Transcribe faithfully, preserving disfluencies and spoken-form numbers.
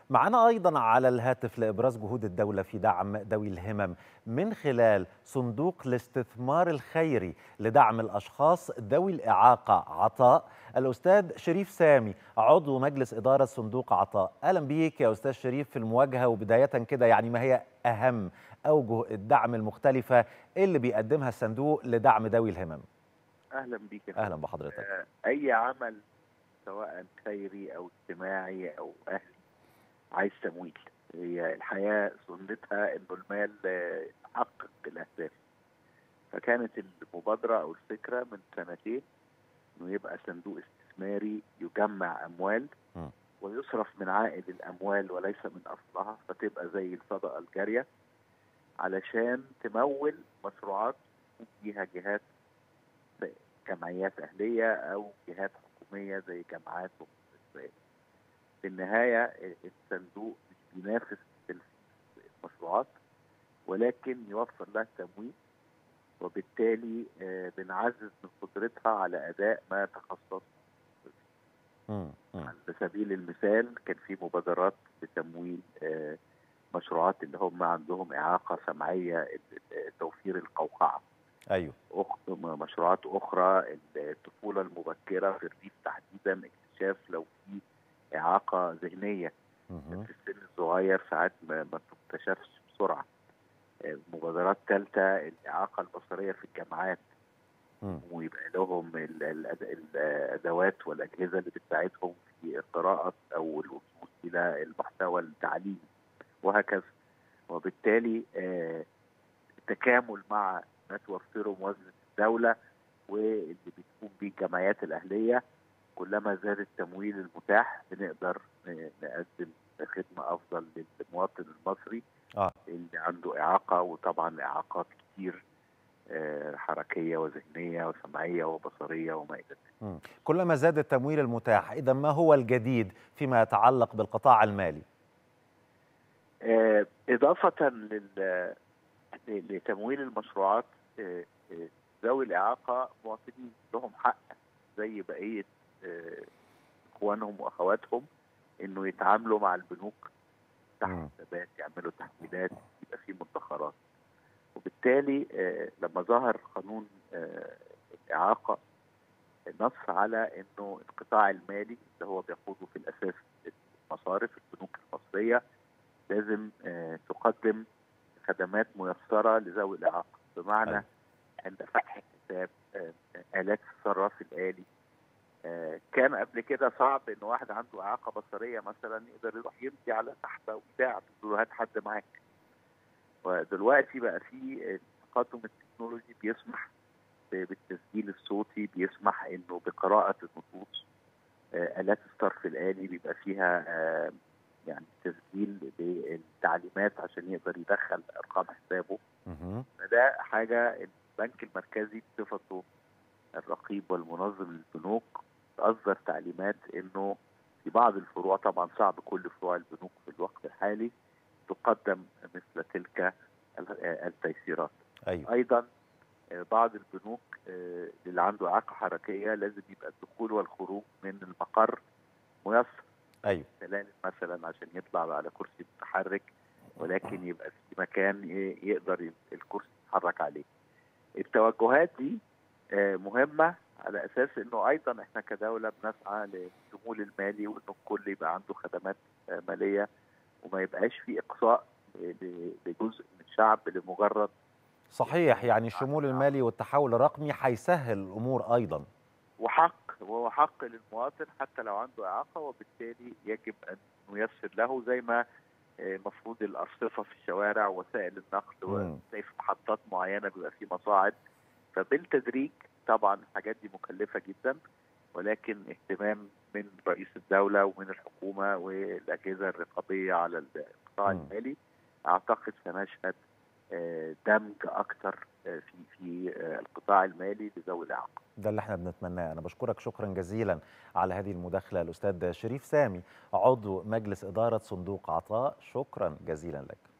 معنا أيضا على الهاتف لإبراز جهود الدولة في دعم ذوي الهمم من خلال صندوق الاستثمار الخيري لدعم الأشخاص ذوي الإعاقة عطاء، الأستاذ شريف سامي عضو مجلس إدارة صندوق عطاء. أهلا بيك يا أستاذ شريف في المواجهة. وبداية كده يعني ما هي أهم أوجه الدعم المختلفة اللي بيقدمها الصندوق لدعم ذوي الهمم؟ أهلا بيك يا أهلا فندم. بحضرتك. آه، أي عمل سواء خيري أو اجتماعي أو أهلي عايز تمويل. هي الحياة سنتها إنه المال آه، يحقق الأهداف. فكانت المبادرة أو الفكرة من سنتين إنه يبقى صندوق استثماري يجمع أموال م. ويصرف من عائد الأموال وليس من أصلها، فتبقى زي الصدقة الجارية علشان تمول مشروعات فيها جهات جمعيات أهلية أو جهات حكومية زي جامعات ومؤسسات. في النهاية الصندوق مش بينافس في المشروعات ولكن يوفر لها تمويل، وبالتالي بنعزز من قدرتها على أداء ما تخصص. على سبيل المثال كان في مبادرات لتمويل مشروعات اللي هم عندهم إعاقة سمعية، توفير القوقعة. أيوه. مشروعات أخرى الطفولة المبكرة في الريف تحديدا، اكتشاف لو في إعاقة ذهنية في السن الصغير ساعات ما بتكتشفش بسرعة. مبادرات ثالثة الإعاقة البصرية في الجامعات، ويبقى لهم الأدوات والأجهزة اللي بتساعدهم في قراءة أو الوصول إلى المحتوى التعليمي وهكذا. وبالتالي التكامل مع ما توفره موازنة الدولة واللي بتقوم به الجمعيات الأهلية، كلما زاد التمويل المتاح بنقدر نقدم خدمة أفضل للمواطن المصري آه. اللي عنده إعاقة، وطبعا إعاقات كتير حركية وذهنية وسمعية وبصرية وما إلى ذلك. كلما زاد التمويل المتاح، إذا ما هو الجديد فيما يتعلق بالقطاع المالي؟ إضافة لل لتمويل المشروعات، ذوي الإعاقة مواطنين لهم حق زي بقية إخوانهم وأخواتهم إنه يتعاملوا مع البنوك تحت حسابات، يعملوا تحويلات، يبقى في مدخرات. وبالتالي لما ظهر قانون الإعاقة نص على إنه القطاع المالي اللي هو بيقوده في الأساس المصارف البنوك المصرية لازم تقدم خدمات ميسرة لذوي الإعاقة، بمعنى أيوة. عند فتح حساب، آلات الصراف الآلي. كان قبل كده صعب إن واحد عنده إعاقة بصرية مثلا يقدر يروح يمشي على تحت وبتاع تقول هات حد معاك. ودلوقتي بقى في تقدم التكنولوجي بيسمح بالتسجيل الصوتي، بيسمح إنه بقراءة النصوص. آلات الصرف الآلي بيبقى فيها يعني تسجيل بالتعليمات عشان يقدر يدخل ارقام حسابه. فده حاجه البنك المركزي بصفته الرقيب والمنظم للبنوك اصدر تعليمات انه في بعض الفروع، طبعا صعب كل فروع البنوك في الوقت الحالي تقدم مثل تلك التيسيرات. أيوة. ايضا بعض البنوك اللي عنده اعاقه حركيه لازم يبقى الدخول والخروج من المقر ميسر. أيوة. سلالم مثلا عشان يطلع على كرسي متحرك، ولكن يبقى في مكان يقدر الكرسي يتحرك عليه. التوجهات دي مهمة على أساس أنه أيضا إحنا كدولة بنسعى للشمول المالي، وأنه الكل يبقى عنده خدمات مالية وما يبقاش في إقصاء لجزء من الشعب لمجرد. صحيح، يعني الشمول المالي والتحول الرقمي هيسهل الأمور أيضا، وحق وهو حق للمواطن حتى لو عنده إعاقة، وبالتالي يجب أن نيسر له زي ما مفروض الأرصفة في الشوارع وسائل النقل وفي محطات معينة بيبقى في مصاعد. فبالتدريج طبعا الحاجات دي مكلفة جدا، ولكن اهتمام من رئيس الدولة ومن الحكومة والأجهزة الرقابية على القطاع المالي أعتقد سنشهد دمج أكثر في في القطاع المالي لذوي الإعاقة. ده اللي احنا بنتمناه. أنا بشكرك شكرا جزيلا على هذه المداخلة الأستاذ شريف سامي عضو مجلس إدارة صندوق عطاء، شكرا جزيلا لك.